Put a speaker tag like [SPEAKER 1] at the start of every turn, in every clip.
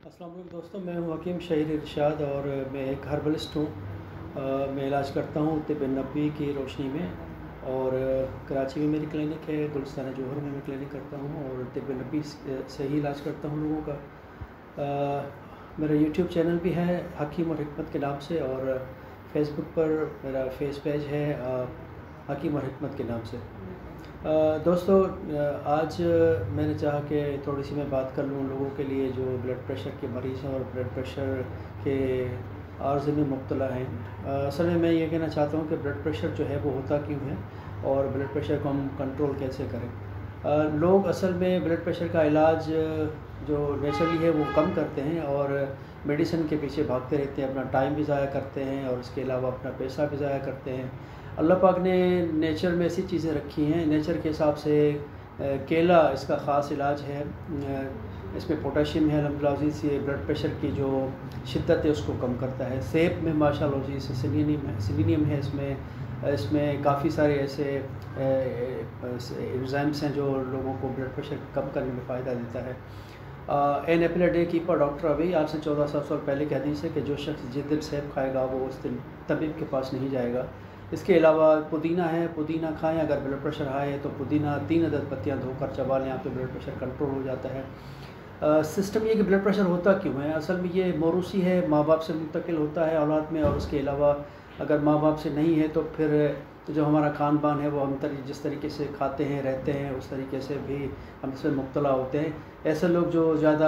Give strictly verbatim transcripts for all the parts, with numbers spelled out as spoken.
[SPEAKER 1] अस्सलाम वालेकुम दोस्तों, मैं हूं हकीम शहीर इरशाद और मैं एक हर्बलिस्ट हूं। अ, मैं इलाज करता हूं तिब्ब नबवी की रोशनी में और कराची में मेरी क्लिनिक है, गुलिस्तान जौहर में मैं क्लिनिक करता हूं और तिब्ब नबवी से ही इलाज करता हूं लोगों का। अ, मेरा यूट्यूब चैनल भी है हकीम और हिकमत के नाम से, और फेसबुक पर मेरा फेस पेज है अ, हकीम और हिकमत के नाम से। अ, दोस्तों, अ, आज मैंने चाहा कि थोड़ी सी मैं बात कर लूँ लोगों के लिए जो ब्लड प्रेशर के मरीज़ हैं और ब्लड प्रेशर के आर्ज़े में मुब्तला हैं। अ, असल में मैं ये कहना चाहता हूँ कि ब्लड प्रेशर जो है वो होता क्यों है और ब्लड प्रेशर को हम कंट्रोल कैसे करें। अ, लोग असल में ब्लड प्रेशर का इलाज जो नेचुरली है वो कम करते हैं और मेडिसिन के पीछे भागते रहते हैं, अपना टाइम भी ज़ाया करते हैं और इसके अलावा अपना पैसा भी ज़ाया करते हैं। अल्लाह पाक ने नेचर में ऐसी चीज़ें रखी हैं, नेचर के हिसाब से केला इसका ख़ास इलाज है। इसमें पोटेशियम है, अल्हम्दुलिल्लाह से ब्लड प्रेशर की जो शिद्दत है उसको कम करता है। सेब में माशाअल्लाह से सेलेनियम है सेलेनियम है इसमें इसमें काफ़ी सारे ऐसे एंजाइम्स हैं जो लोगों को ब्लड प्रेशर कम करने में फ़ायदा देता है। An apple day keeper doctor अभी आज से चौदह सौ साल पहले की हदीस है कि जो शख्स जिस दिन सेब खाएगा वो उस दिन तबीब के पास नहीं जाएगा। इसके अलावा पुदीना है, पुदीना खाएं। अगर ब्लड प्रेशर हाई है तो पुदीना तीन अदद पत्तियां धोकर चबा लें, आप तो ब्लड प्रेशर कंट्रोल हो जाता है। सिस्टम ये कि ब्लड प्रेशर होता क्यों है, असल में ये मौरूसी है, माँ बाप से मुंतकिल होता है औलाद में, और उसके अलावा अगर माँ बाप से नहीं है तो फिर जो हमारा खान पान है वो हम तरी जिस तरीके से खाते हैं रहते हैं उस तरीके से भी हम इसमें मुब्तला होते हैं। ऐसे लोग जो ज़्यादा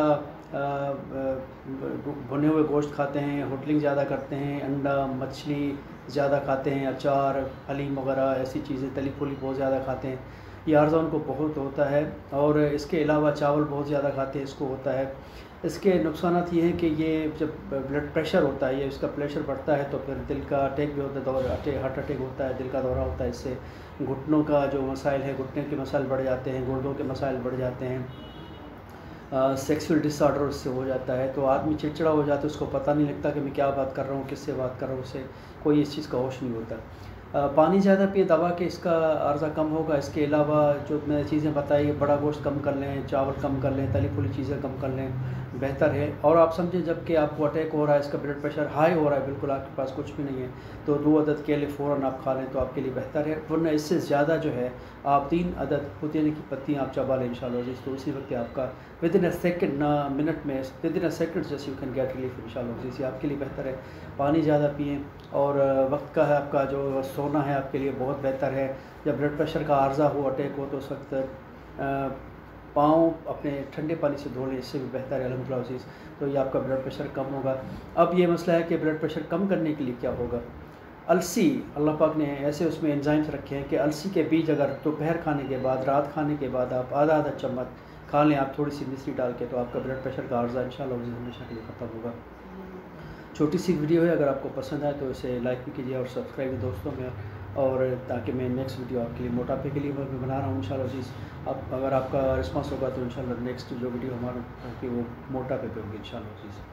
[SPEAKER 1] भुने हुए गोश्त खाते हैं, होटलिंग ज़्यादा करते हैं, अंडा मछली ज़्यादा खाते हैं, अचार हलीम वगैरह ऐसी चीज़ें तली फुली बहुत ज़्यादा खाते हैं, ये आर्ज़ा उनको बहुत होता है। और इसके अलावा चावल बहुत ज़्यादा खाते हैं, इसको होता है। इसके नुकसानात ये हैं कि ये जब ब्लड प्रेशर होता है, ये इसका प्रेशर बढ़ता है तो फिर दिल का अटैक भी होता है, दौरा हार्ट अटैक होता है, दिल का दौरा होता है। इससे घुटनों का जो मसाइल है, घुटने के मसाइल बढ़ जाते हैं, गुर्दों के मसाइल बढ़ जाते हैं, सेक्सुअल डिसऑर्डर उससे हो जाता है। तो आदमी चिड़चिड़ा हो जाता है, उसको पता नहीं लगता कि मैं क्या बात कर रहा हूँ, किससे बात कर रहा हूँ, उससे कोई इस चीज़ का होश नहीं होता। आ, पानी ज़्यादा पिए, दवा के इसका अर्ज़ा कम होगा। इसके अलावा जो मैंने चीज़ें बताई, बड़ा गोश्त कम कर लें, चावल कम कर लें, तली फुली चीज़ें कम कर लें, बेहतर है। और आप समझें जब कि आपको अटैक हो रहा है, इसका ब्लड प्रेशर हाई हो रहा है, बिल्कुल आपके पास कुछ भी नहीं है, तो दो अदद केले फ़ौरन आप खा लें तो आपके लिए बेहतर है। वरना इससे ज़्यादा जो है आप तीन अदद पुदीने की पत्तियाँ आप चबा लें इंशाअल्लाह, तो उसी वक्त आपका विद इन अ सेकेंड ना मिनट में within a second just you can get relief इंशाअल्लाह, इसी आपके लिए बेहतर है। पानी ज़्यादा पिएँ और वक्त का है आपका जो सोना है आपके लिए बहुत बेहतर है। जब ब्लड प्रेशर का आर्ज़ा हो, अटैक हो, तो उस वक्त पाँव अपने ठंडे पानी से धो लें, इससे भी बेहतर है अल्हम्दुलिल्लाह, तो ये आपका ब्लड प्रेशर कम होगा। अब ये मसला है कि ब्लड प्रेशर कम करने के लिए क्या होगा। अलसी, अल्लाह पाक ने ऐसे उसमें एंजाइम्स रखे हैं कि अलसी के बीज अगर दोपहर खाने के बाद, रात खाने के बाद आप आधा आधा चम्मच खा लें आप थोड़ी सी मिश्री डाल के, तो आपका ब्लड प्रेशर का आर्ज़ा इंशाअल्लाह हमेशा के लिए ख़त्म होगा। छोटी सी वीडियो है, अगर आपको पसंद आए तो इसे लाइक भी कीजिए और सब्सक्राइब भी दोस्तों में, और ताकि मैं नेक्स्ट वीडियो आपके लिए मोटापे के लिए मैं बना रहा हूँ इंशाअल्लाह चीज़। अब अगर आपका रिस्पांस होगा तो इंशाअल्लाह नेक्स्ट जो वीडियो हमारा होगी वो मोटापे पे होगी इंशाअल्लाह चीज़।